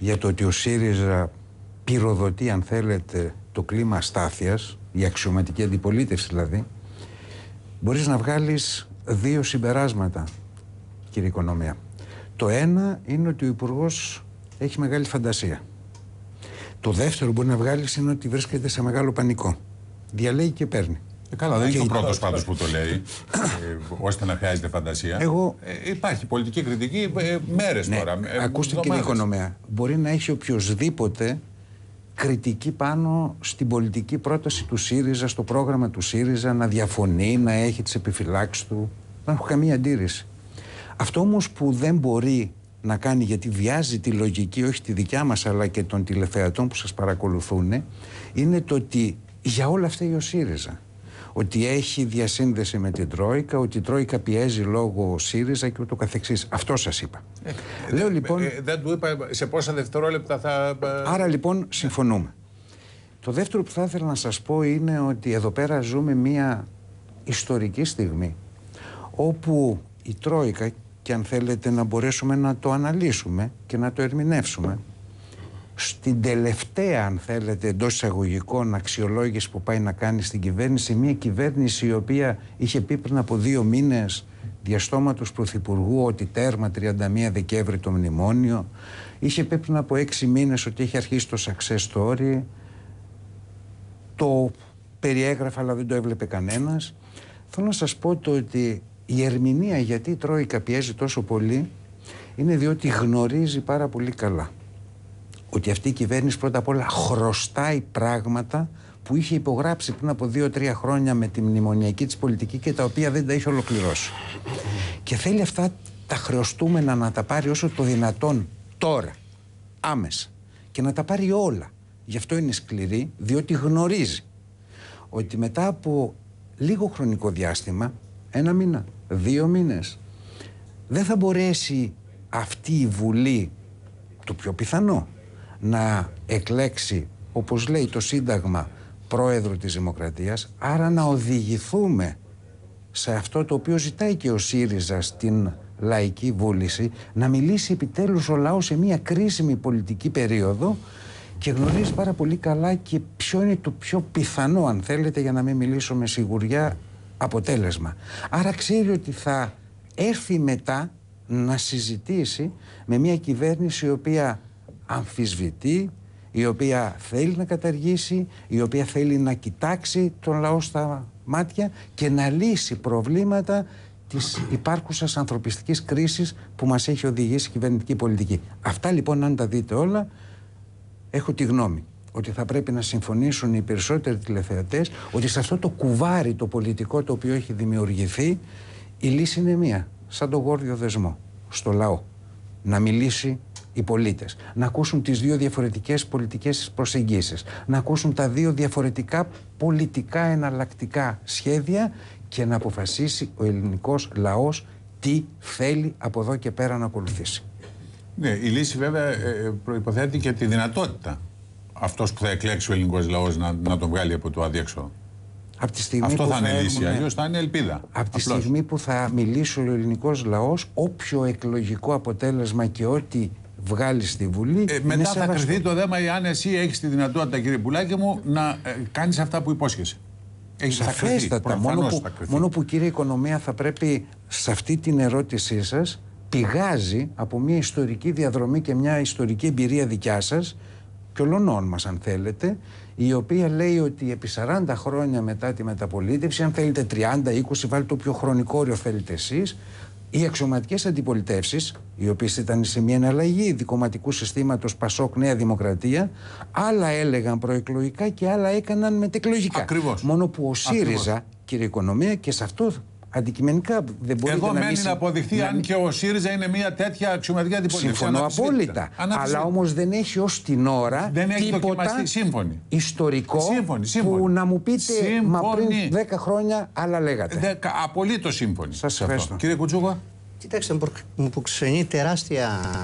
για το ότι ο ΣΥΡΙΖΑ πυροδοτεί, αν θέλετε, το κλίμα αστάθειας, η αξιωματική αντιπολίτευση δηλαδή, μπορείς να βγάλεις δύο συμπεράσματα, κύριε Οικονομία. Το ένα είναι ότι ο Υπουργός έχει μεγάλη φαντασία. Το δεύτερο που μπορεί να βγάλεις είναι ότι βρίσκεται σε μεγάλο πανικό. Διαλέγει και παίρνει. Καλά, δεν είναι ο πρώτος πάντως που το λέει, ώστε να χρειάζεται φαντασία. Υπάρχει πολιτική κριτική μέρες τώρα. Ακούστε, κύριε Οικονομία, μπορεί να έχει οποιοσδήποτε κριτική πάνω στην πολιτική πρόταση του ΣΥΡΙΖΑ, στο πρόγραμμα του ΣΥΡΙΖΑ, να διαφωνεί, να έχει τις επιφυλάξεις του. Δεν έχω καμία αντίρρηση. Αυτό όμως που δεν μπορεί να κάνει, γιατί βιάζει τη λογική, όχι τη δικιά μας αλλά και των τηλεθεατών που σας παρακολουθούν, είναι το ότι για όλα αυτά ο ΣΥΡΙΖΑ. Ότι έχει διασύνδεση με την Τρόικα, ότι η Τρόικα πιέζει λόγω ΣΥΡΙΖΑ και ούτω καθεξής. Αυτό σας είπα. Λέω λοιπόν... δεν του είπα σε πόσα δευτερόλεπτα θα... Άρα λοιπόν συμφωνούμε. Το δεύτερο που θα ήθελα να σας πω είναι ότι εδώ πέρα ζούμε μια ιστορική στιγμή όπου η Τρόικα, και αν θέλετε να μπορέσουμε να το αναλύσουμε και να το ερμηνεύσουμε, στην τελευταία, αν θέλετε, εντός εισαγωγικών αξιολόγηση που πάει να κάνει στην κυβέρνηση, μια κυβέρνηση η οποία είχε πει πριν από 2 μήνες διαστόματος πρωθυπουργού ότι τέρμα 31 Δεκέμβρη το μνημόνιο, είχε πει πριν από 6 μήνες ότι είχε αρχίσει το success story, το περιέγραφα αλλά δεν το έβλεπε κανένας. Θέλω να σας πω το ότι η ερμηνεία γιατί η Τρόικα πιέζει τόσο πολύ είναι διότι γνωρίζει πάρα πολύ καλά ότι αυτή η κυβέρνηση πρώτα απ' όλα χρωστάει πράγματα που είχε υπογράψει πριν από 2-3 χρόνια με τη μνημονιακή της πολιτική και τα οποία δεν τα είχε ολοκληρώσει. Και θέλει αυτά τα χρεωστούμενα να τα πάρει όσο το δυνατόν τώρα, άμεσα, και να τα πάρει όλα. Γι' αυτό είναι σκληρή, διότι γνωρίζει ότι μετά από λίγο χρονικό διάστημα, 1 μήνα, 2 μήνες, δεν θα μπορέσει αυτή η Βουλή, το πιο πιθανό, να εκλέξει, όπως λέει το Σύνταγμα, πρόεδρο της Δημοκρατίας, άρα να οδηγηθούμε σε αυτό το οποίο ζητάει και ο ΣΥΡΙΖΑ στην λαϊκή βούληση, να μιλήσει επιτέλους ο λαός σε μια κρίσιμη πολιτική περίοδο και γνωρίζει πάρα πολύ καλά και ποιο είναι το πιο πιθανό, αν θέλετε, για να μην μιλήσω με σιγουριά, αποτέλεσμα. Άρα ξέρει ότι θα έρθει μετά να συζητήσει με μια κυβέρνηση η οποία αμφισβητεί, η οποία θέλει να καταργήσει, η οποία θέλει να κοιτάξει τον λαό στα μάτια και να λύσει προβλήματα της υπάρχουσας ανθρωπιστικής κρίσης που μας έχει οδηγήσει η κυβερνητική πολιτική. Αυτά λοιπόν, αν τα δείτε όλα, έχω τη γνώμη ότι θα πρέπει να συμφωνήσουν οι περισσότεροι τηλεθεατές ότι σε αυτό το κουβάρι το πολιτικό το οποίο έχει δημιουργηθεί, η λύση είναι μία, σαν το γόρδιο δεσμό στο λαό. Να μιλήσει οι πολίτες, να ακούσουν τις δύο διαφορετικές πολιτικές προσεγγίσεις, να ακούσουν τα δύο διαφορετικά πολιτικά εναλλακτικά σχέδια και να αποφασίσει ο ελληνικός λαός τι θέλει από εδώ και πέρα να ακολουθήσει. Ναι, η λύση βέβαια προϋποθέτει και τη δυνατότητα αυτός που θα εκλέξει ο ελληνικός λαός να τον βγάλει από το αδιέξοδο. Αυτό θα είναι λύση, αλλιώς θα είναι ελπίδα. Από τη στιγμή που θα μιλήσει ο ελληνικός λαός, όποιο εκλογικό αποτέλεσμα και ό,τι βγάλει στη Βουλή. Μετά θα κρυφτεί το θέμα εάν εσύ έχεις τη δυνατότητα, κύριε Πουλάκη μου, να κάνεις αυτά που υπόσχεσαι. Σαφέστατα. Μόνο που, κύριε Οικονομία, θα πρέπει σε αυτή την ερώτησή σας πηγάζει από μια ιστορική διαδρομή και μια ιστορική εμπειρία δικιά σας και ολονών μας, αν θέλετε, η οποία λέει ότι επί 40 χρόνια μετά τη μεταπολίτευση, αν θέλετε 30-20, βάλτε το πιο χρονικό όριο θέλετε εσείς, οι αξιωματικές αντιπολιτεύσεις, οι οποίες ήταν σε μια εναλλαγή δικομματικού συστήματος Πασόκ Νέα Δημοκρατία, άλλα έλεγαν προεκλογικά και άλλα έκαναν μετεκλογικά. Ακριβώς. Μόνο που ο ΣΥΡΙΖΑ, κύριε Οικονομία, και σε αυτό αντικειμενικά δεν μπορείτε εδώ να μένει να αποδειχθεί αν και ο ΣΥΡΙΖΑ είναι μια τέτοια αξιωματική αντιπολίτευση. Συμφωνώ απόλυτα. Αλλά όμως δεν έχει ως την ώρα τίποτα ιστορικό που να μου πείτε μα πριν 10 χρόνια άλλα λέγατε. Απολύτως σύμφωνοι. Σας ευχαριστώ. Κύριε Κουτσούκο. Κοιτάξτε, μου προξενεί τεράστια